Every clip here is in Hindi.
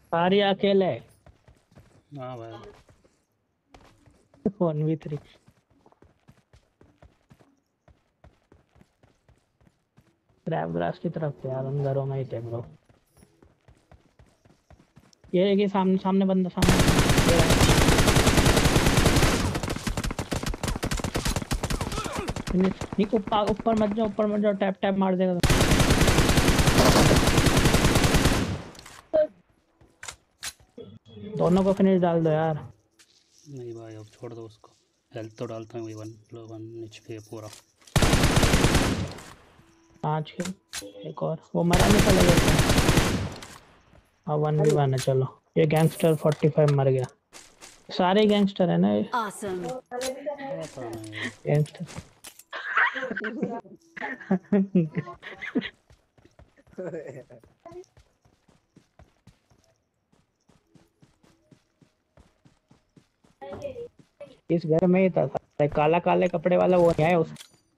सारी अकेले हाँ भाई 1v3। क्रैब ग्रास की तरफ थे यार, उन घरों में ही थे ब्रो। ये कि सामने सामने बंदा, सामने ये रहा। नहीं ऊपर ऊपर मत जाओ, ऊपर मत जाओ, टैप टैप मार देगा दोनों को फिनिश डाल दो यार। नहीं भाई अब छोड़ दो उसको। हेल्थ तो डालता हूँ, 1 HP है पूरा। 5 के एक और वो मरा नहीं, चला गया। हाँ 1v1 है, चलो। ये गैंगस्टर 45 मर गया। सारे गैंगस्टर है ना ये। Awesome. पता नहीं। गैंगस्टर इस घर में ही था सारे, काला काले कपड़े वाला वो नहीं आया उस।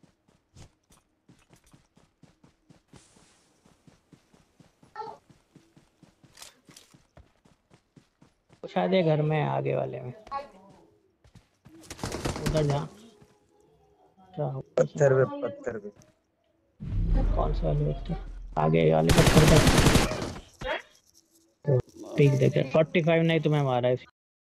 शायद ये घर में है, आगे वाले में। उधर जा। पत्थर पे पत्थर पे। कौन सा वाले व्यक्ति? आगे वाले पत्थर पर। ठीक देखे 45 नहीं तुम्हें मारा है।